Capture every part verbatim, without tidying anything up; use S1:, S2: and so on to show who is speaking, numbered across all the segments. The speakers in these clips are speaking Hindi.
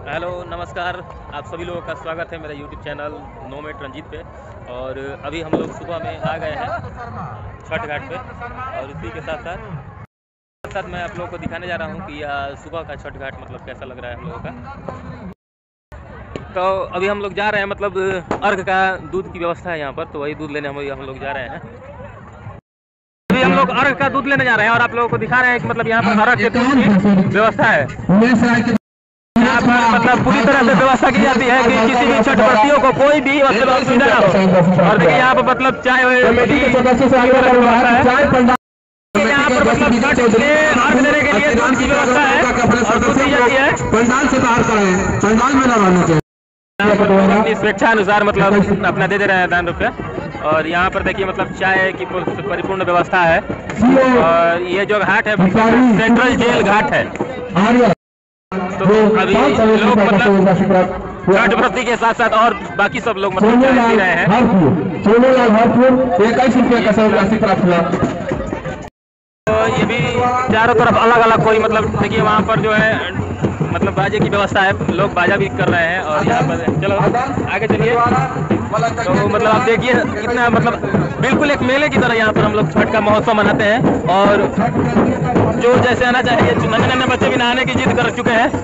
S1: हेलो नमस्कार, आप सभी लोगों का स्वागत है मेरे यूट्यूब चैनल नोमेट रंजीत पे। और अभी हम लोग सुबह में आ गए हैं छठ घाट पे, और इसी के साथ साथ साथ मैं आप लोगों को दिखाने जा रहा हूँ कि सुबह का छठ घाट मतलब कैसा लग रहा है हम लोगों का। तो अभी हम लोग जा रहे हैं, मतलब अर्घ का दूध की व्यवस्था है यहाँ पर, तो वही दूध लेने हम हम लोग जा रहे हैं। अभी हम लोग अर्घ का दूध लेने जा रहे हैं और आप लोगों को दिखा रहे हैं कि मतलब यहाँ पर अर्घ के दूध की व्यवस्था है। यहाँ पर मतलब पूरी तरह से व्यवस्था की जाती है कि किसी भी छठ व्रतियों को कोई भी मतलब असुविधा ना हो। और देखिए यहाँ पर मतलब चाय यहाँ पर मतलब छठ के अर्घ देने के लिए दूध की व्यवस्था है और दूध दी जाती है।
S2: पंडाल से बाहर खड़े हैं, पंडाल में न रहना चाहिए।
S1: अपनी स्वेच्छानुसार मतलब अपना दे दे रहे हैं दान रुपया। और यहाँ पर देखिए मतलब चाय की परिपूर्ण व्यवस्था है। और ये जो घाट है सेंट्रल जेल घाट है। तो अभी लोग मतलब छठ व्रती के साथ साथ और बाकी सब लोग मतलब चाय पी रहे हैं। तो ये भी चारों तरफ अलग अलग कोई मतलब देखिए वहाँ पर जो है मतलब बाजे की व्यवस्था है, लोग बाजा भी कर रहे हैं। और यहाँ पर चलो आगे चलिए। तो मतलब आप देखिए कितना मतलब बिल्कुल एक मेले की तरह यहाँ पर हम लोग छठ का महोत्सव मनाते हैं। और जो जैसे आना चाहिए, नन्हे नन्हे बच्चे भी नहाने की जिद कर चुके हैं।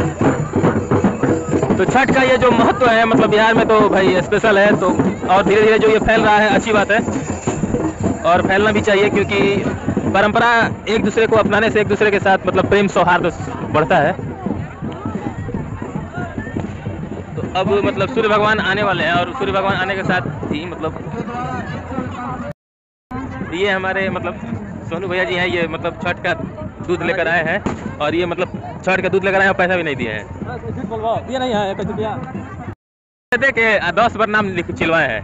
S1: तो छठ का ये जो महत्व है मतलब बिहार में तो भाई स्पेशल है। तो और धीरे धीरे जो ये फैल रहा है अच्छी बात है और फैलना भी चाहिए, क्योंकि परंपरा एक दूसरे को अपनाने से एक दूसरे के साथ मतलब प्रेम सौहार्द बढ़ता है। तो अब मतलब सूर्य भगवान आने वाले हैं और सूर्य भगवान आने के साथ ही मतलब ये हमारे मतलब सोनू भैया जी हैं, ये मतलब छठ का दूध लेकर आए हैं। और ये मतलब छठ का दूध लेकर आए हैं, पैसा भी नहीं दिए हैं।
S3: दिया नहीं है कैसे दिया?
S1: देखे दस बार नाम लिख चिलवाए हैं।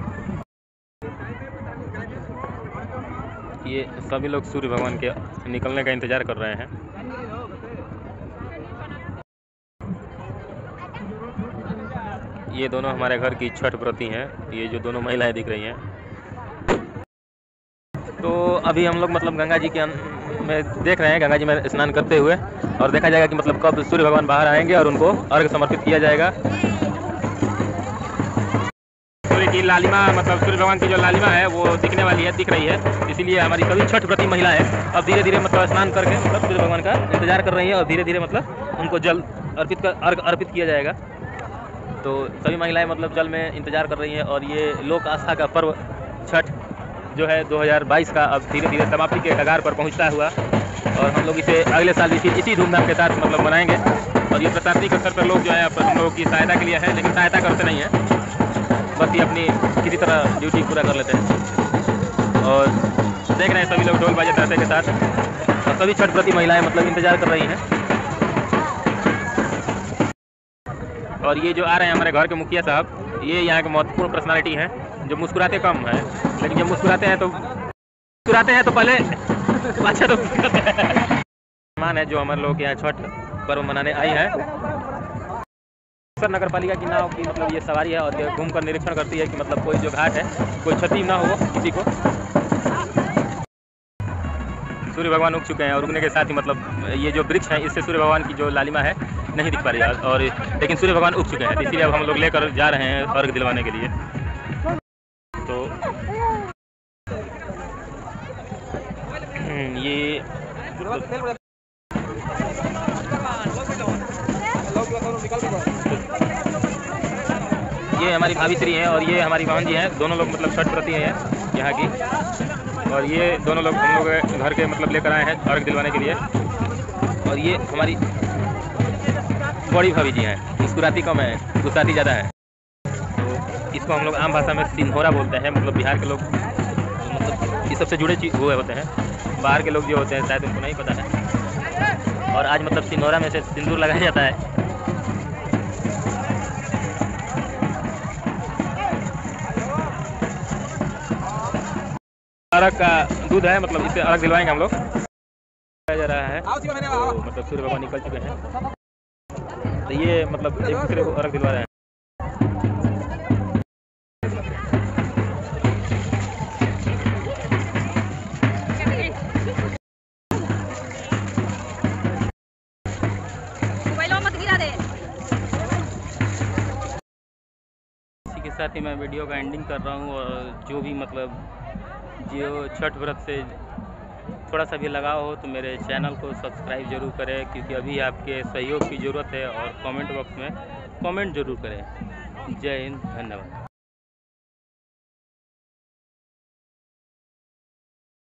S1: ये सभी लोग सूर्य भगवान के निकलने का इंतजार कर रहे हैं। ये दोनों हमारे घर की छठ व्रती हैं, ये जो दोनों महिलाएं दिख रही हैं। तो अभी हम लोग मतलब गंगा जी के में देख रहे हैं, गंगा जी में स्नान करते हुए। और देखा जाएगा कि मतलब कब सूर्य भगवान बाहर आएंगे और उनको अर्घ समर्पित किया जाएगा। सूर्य की लालिमा मतलब सूर्य भगवान की जो लालिमा है वो दिखने वाली है, दिख रही है। इसीलिए हमारी सभी छठ व्रती महिलाएं अब धीरे धीरे मतलब स्नान करके मतलब सूर्य भगवान का इंतजार कर रही है और धीरे धीरे मतलब उनको जल अर्पित कर अर्घ अर्पित किया जाएगा। तो सभी महिलाएं मतलब जल में इंतजार कर रही हैं। और ये लोक आस्था का पर्व छठ जो है दो हज़ार बाईस का अब धीरे धीरे समाप्ति के कगार पर पहुंचता हुआ। और हम लोग इसे अगले साल इसी इसी धूमधाम के साथ मतलब मनाएंगे। और ये प्रशासनिक स्तर पर लोग जो है हम लोगों की सहायता के लिए है, लेकिन सहायता करते नहीं हैं, बस ये अपनी किसी तरह ड्यूटी पूरा कर लेते हैं। और देख रहे हैं सभी लोग ढोल बाजे ताशे के साथ और सभी छठ व्रती महिलाएं मतलब इंतजार कर रही हैं। और ये जो आ रहे हैं हमारे घर के मुखिया साहब, ये यहाँ के महत्वपूर्ण पर्सनालिटी हैं जो मुस्कुराते कम है, लेकिन जब मुस्कुराते हैं तो मुस्कुराते हैं तो पहले अच्छा तो मेहमान है जो हमारे लोग यहाँ छठ पर्व मनाने आई है। नगर पालिका की नाव की मतलब ये सवारी है और ये घूम कर निरीक्षण करती है कि मतलब कोई जो घाट है कोई क्षति ना हो किसी को। सूर्य भगवान उग चुके हैं और उगने के साथ ही मतलब ये जो वृक्ष है इससे सूर्य भगवान की जो लालिमा है नहीं दिख पा रही है। और लेकिन सूर्य भगवान उग चुके हैं, इसीलिए अब हम लोग लेकर जा रहे हैं अर्घ दिलवाने के लिए। तो ये ये हमारी भाभी श्री हैं और ये हमारी बहन जी हैं, दोनों लोग मतलब छठ व्रती हैं यहाँ की। और ये दोनों लोग हम लोग घर के मतलब लेकर आए हैं अर्घ दिलवाने के लिए। और ये हमारी बड़ी भाभी जी हैं, मुस्कुराती कम है, गुस्साती ज़्यादा है। तो इसको हम लोग आम भाषा में सिंधोरा बोलते हैं। मतलब बिहार के लोग मतलब इस सबसे जुड़े चीज हुए होते हैं, बाहर के लोग जो होते हैं शायद उनको नहीं पता है। और आज मतलब सिंधोरा में से सिंदूर लगाया जाता है। अर्घ का दूध है, मतलब इससे अर्घ दिलवाएंगे हम लोग। जा रहा है तो मतलब सूर्य भगवान निकल चुके हैं, तो ये मतलब एक दूसरे को अर्घ दिलवा रहे हैं।
S4: मोबाइल मत गिरा दे।
S1: साथ ही मैं वीडियो का एंडिंग कर रहा हूँ। और जो भी मतलब जो छठ व्रत से थोड़ा सा भी लगाव हो तो मेरे चैनल को सब्सक्राइब जरूर करें, क्योंकि अभी आपके सहयोग की ज़रूरत है। और कमेंट बॉक्स में कमेंट जरूर करें। जय हिंद, धन्यवाद।